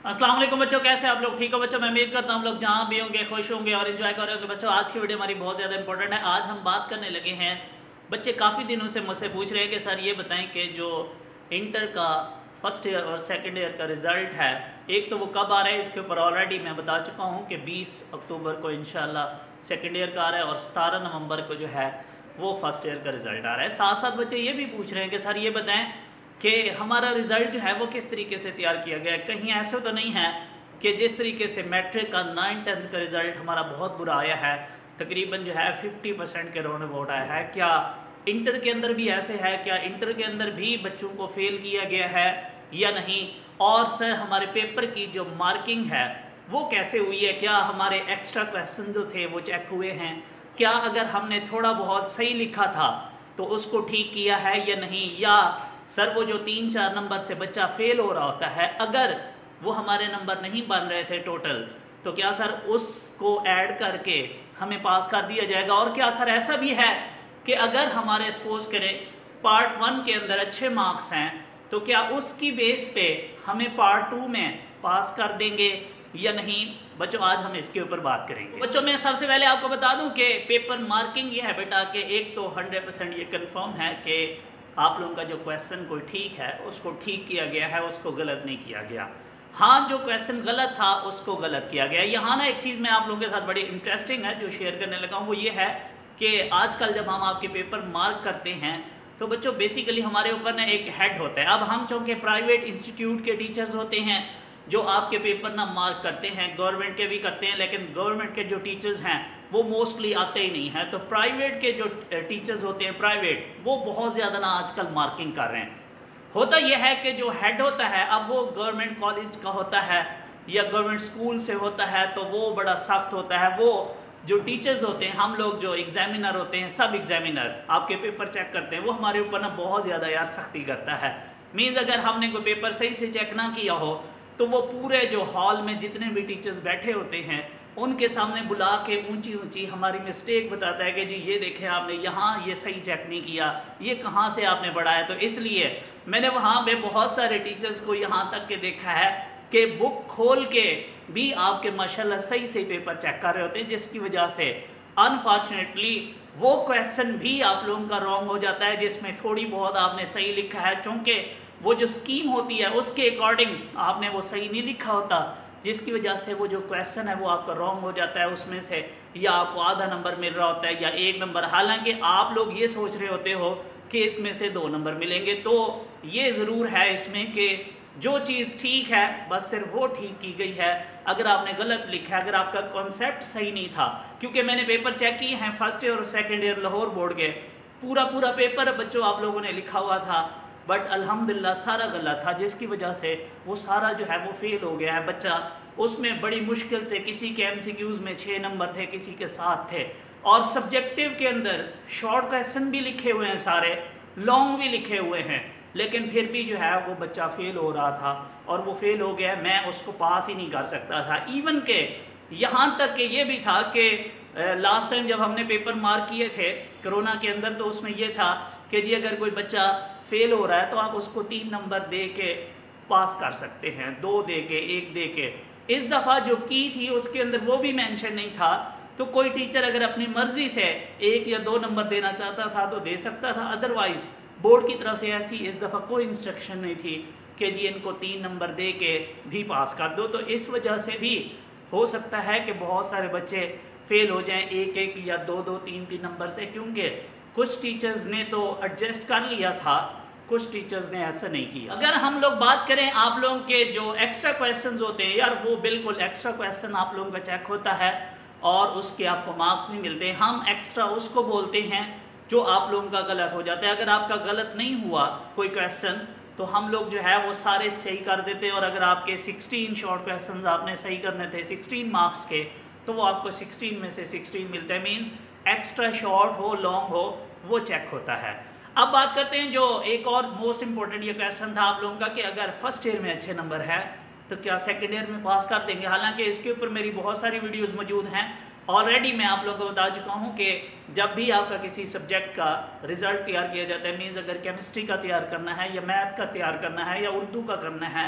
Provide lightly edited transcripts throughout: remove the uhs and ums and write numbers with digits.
अस्सलाम वालेकुम बच्चों, कैसे आप लोग? ठीक हो बच्चों? मैं उम्मीद करता हूँ हम लोग जहाँ भी होंगे खुश होंगे और इन्जॉय कर रहे होंगे। बच्चों आज की वीडियो हमारी बहुत ज़्यादा इंपॉर्टेंट है। आज हम बात करने लगे हैं, बच्चे काफ़ी दिनों से मुझसे पूछ रहे हैं कि सर ये बताएं कि जो इंटर का फर्स्ट ईयर और सेकेंड ईयर का रिज़ल्ट है, एक तो वो कब आ रहा है, इसके ऊपर ऑलरेडी मैं बता चुका हूँ कि 20 अक्टूबर को इंशाल्लाह सेकेंड ईयर का आ रहा है और 17 नवंबर को जो है वो फर्स्ट ईयर का रिज़ल्ट आ रहा है। साथ साथ बच्चे ये भी पूछ रहे हैं कि सर ये बताएं कि हमारा रिज़ल्ट जो है वो किस तरीके से तैयार किया गया है। कहीं ऐसे तो नहीं है कि जिस तरीके से मैट्रिक का 9th-10th का रिज़ल्ट हमारा बहुत बुरा आया है, तकरीबन जो है 50% के राउंड अबाउट आया है, क्या इंटर के अंदर भी ऐसे है? क्या इंटर के अंदर भी बच्चों को फेल किया गया है या नहीं? और सर हमारे पेपर की जो मार्किंग है वो कैसे हुई है? क्या हमारे एक्स्ट्रा क्वेश्चन जो थे वो चेक हुए हैं? क्या अगर हमने थोड़ा बहुत सही लिखा था तो उसको ठीक किया है या नहीं? या सर वो जो 3-4 नंबर से बच्चा फेल हो रहा होता है, अगर वो हमारे नंबर नहीं बन रहे थे टोटल, तो क्या सर उसको ऐड करके हमें पास कर दिया जाएगा? और क्या सर ऐसा भी है कि अगर हमारे सपोज करें पार्ट 1 के अंदर अच्छे मार्क्स हैं तो क्या उसकी बेस पे हमें पार्ट 2 में पास कर देंगे या नहीं? बच्चों आज हम इसके ऊपर बात करेंगे। बच्चों मैं सबसे पहले आपको बता दूं कि पेपर मार्किंग ये है बेटा कि एक तो 100% ये कंफर्म है कि आप लोगों का जो क्वेश्चन कोई ठीक है उसको ठीक किया गया है, उसको गलत नहीं किया गया। हाँ, जो क्वेश्चन गलत था उसको गलत किया गया। यहाँ ना एक चीज़ मैं आप लोगों के साथ बड़ी इंटरेस्टिंग है जो शेयर करने लगा हूँ, वो ये है कि आजकल जब हम आपके पेपर मार्क करते हैं तो बच्चों बेसिकली हमारे ऊपर ना एक हेड होता है। अब हम चूँकि प्राइवेट इंस्टीट्यूट के टीचर्स होते हैं जो आपके पेपर ना मार्क करते हैं, गवर्नमेंट के भी करते हैं, लेकिन गवर्नमेंट के जो टीचर्स हैं वो मोस्टली आते ही नहीं हैं। तो प्राइवेट के जो टीचर्स होते हैं प्राइवेट, वो बहुत ज़्यादा ना आजकल मार्किंग कर रहे हैं। होता यह है कि जो हेड होता है, अब वो गवर्नमेंट कॉलेज का होता है या गवर्नमेंट स्कूल से होता है, तो वो बड़ा सख्त होता है। वो जो टीचर्स होते हैं, हम लोग जो एग्जामिनर होते हैं, सब एग्जामिनर आपके पेपर चेक करते हैं, वो हमारे ऊपर ना बहुत ज़्यादा यार सख्ती करता है। मीन्स अगर हमने कोई पेपर सही से चेक ना किया हो तो वो पूरे जो हॉल में जितने भी टीचर्स बैठे होते हैं उनके सामने बुला के ऊंची ऊंची हमारी मिस्टेक बताता है कि जी ये देखें आपने यहाँ ये सही चेक नहीं किया, ये कहाँ से आपने बढ़ाया। तो इसलिए मैंने वहाँ पे बहुत सारे टीचर्स को यहाँ तक के देखा है कि बुक खोल के भी आपके माशाल्लाह सही से पेपर चेक कर रहे होते हैं, जिसकी वजह से अनफॉर्चुनेटली वो क्वेश्चन भी आप लोगों का रॉन्ग हो जाता है जिसमें थोड़ी बहुत आपने सही लिखा है, चूँकि वो जो स्कीम होती है उसके अकॉर्डिंग आपने वो सही नहीं लिखा होता, जिसकी वजह से वो जो क्वेश्चन है वो आपका रॉन्ग हो जाता है। उसमें से या आपको आधा नंबर मिल रहा होता है या 1 नंबर, हालांकि आप लोग ये सोच रहे होते हो कि इसमें से 2 नंबर मिलेंगे। तो ये ज़रूर है इसमें कि जो चीज़ ठीक है बस सिर्फ वो ठीक की गई है। अगर आपने गलत लिखा है, अगर आपका कॉन्सेप्ट सही नहीं था, क्योंकि मैंने पेपर चेक किए हैं फर्स्ट ईयर और सेकेंड ईयर लाहौर बोर्ड के, पूरा पेपर बच्चों आप लोगों ने लिखा हुआ था, बट अल्हम्दुलिल्लाह सारा गलत था, जिसकी वजह से वो सारा जो है वो फेल हो गया है बच्चा। उसमें बड़ी मुश्किल से किसी के MCQs में 6 नंबर थे, किसी के 7 थे, और सब्जेक्टिव के अंदर शॉर्ट क्वेश्चन भी लिखे हुए हैं, सारे लॉन्ग भी लिखे हुए हैं, लेकिन फिर भी जो है वो बच्चा फेल हो रहा था और वो फेल हो गया। मैं उसको पास ही नहीं कर सकता था। इवन के यहाँ तक कि ये भी था कि लास्ट टाइम जब हमने पेपर मार्क किए थे कोरोना के अंदर, तो उसमें यह था कि जी अगर कोई बच्चा फेल हो रहा है तो आप उसको 3 नंबर दे के पास कर सकते हैं, 2 दे के, 1 दे के। इस दफ़ा जो की थी उसके अंदर वो भी मेंशन नहीं था। तो कोई टीचर अगर अपनी मर्जी से 1 या 2 नंबर देना चाहता था तो दे सकता था, अदरवाइज बोर्ड की तरफ से ऐसी इस दफ़ा कोई इंस्ट्रक्शन नहीं थी कि जी इनको 3 नंबर दे के भी पास कर दो। तो इस वजह से भी हो सकता है कि बहुत सारे बच्चे फेल हो जाएं 1-1 या 2-2, 3-3 नंबर से, क्योंकि कुछ टीचर्स ने तो एडजस्ट कर लिया था, कुछ टीचर्स ने ऐसा नहीं किया। अगर हम लोग बात करें आप लोगों के जो एक्स्ट्रा क्वेश्चंस होते हैं, यार वो बिल्कुल एक्स्ट्रा क्वेश्चन आप लोगों का चेक होता है और उसके आपको मार्क्स भी मिलते हैं। हम एक्स्ट्रा उसको बोलते हैं जो आप लोगों का गलत हो जाता है। अगर आपका गलत नहीं हुआ कोई क्वेश्चन तो हम लोग जो है वो सारे सही कर देते हैं, और अगर आपके 16 शॉर्ट क्वेश्चन आपने सही करने थे 16 मार्क्स के, तो वो आपको 16 में से 16 मिलता है। मीन्स एक्स्ट्रा शॉर्ट हो लॉन्ग हो वो चेक होता है। अब बात करते हैं जो एक और मोस्ट इंपॉर्टेंट ये क्वेश्चन था आप लोगों का कि अगर फर्स्ट ईयर में अच्छे नंबर है तो क्या सेकेंड ईयर में पास कर देंगे। हालांकि इसके ऊपर मेरी बहुत सारी वीडियोस मौजूद हैं, ऑलरेडी मैं आप लोगों को बता चुका हूं कि जब भी आपका किसी सब्जेक्ट का रिजल्ट तैयार किया जाता है, मीन्स अगर केमिस्ट्री का तैयार करना है या मैथ का तैयार करना है या उर्दू का करना है,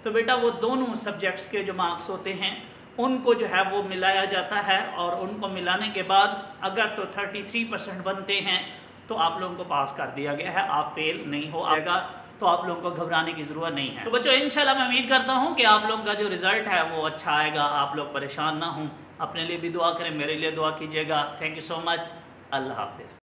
तो बेटा वो दोनों सब्जेक्ट्स के जो मार्क्स होते हैं उनको जो है वो मिलाया जाता है, और उनको मिलाने के बाद अगर तो 33% बनते हैं तो आप लोगों को पास कर दिया गया है, आप फेल नहीं हो आएगा, तो आप लोगों को घबराने की ज़रूरत नहीं है। तो बच्चों इंशाल्लाह मैं उम्मीद करता हूँ कि आप लोगों का जो रिज़ल्ट है वो अच्छा आएगा, आप लोग परेशान ना हों। अपने लिए भी दुआ करें, मेरे लिए दुआ कीजिएगा। Thank you so much. अल्लाह हाफिज़।